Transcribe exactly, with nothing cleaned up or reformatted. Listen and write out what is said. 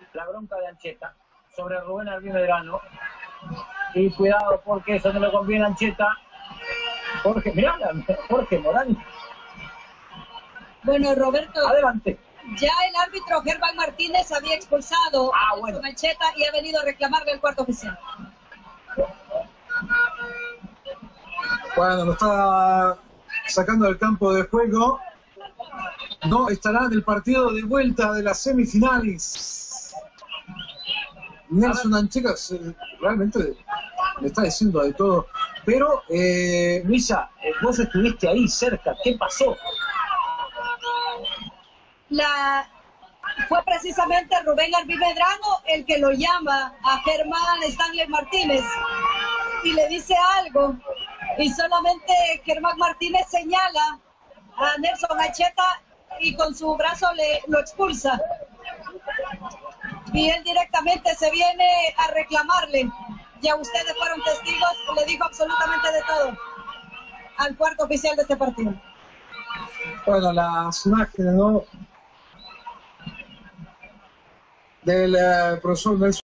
la bronca de Ancheta sobre Rubén Albí Medrano. Y cuidado porque eso no le conviene a Ancheta. Jorge, mirá, Jorge Morán. Bueno, Roberto. Adelante. Ya el árbitro Germán Martínez había expulsado ah, a bueno. Ancheta y ha venido a reclamarle el cuarto oficial. Bueno, lo está sacando del campo de juego. No estará en el partido de vuelta de las semifinales. Nelson Ancheta realmente le está diciendo de todo. Pero, eh, Luisa, vos estuviste ahí cerca. ¿Qué pasó? La... Fue precisamente Rubén Albí Medrano el que lo llama a Germán Stanley Martínez y le dice algo. Y solamente Germán Martínez señala a Nelson Ancheta y con su brazo le lo expulsa. Y él directamente se viene a reclamarle. Ya ustedes fueron testigos, le dijo absolutamente de todo al cuarto oficial de este partido. Bueno, las imágenes, ¿no?, del uh, profesor Nelson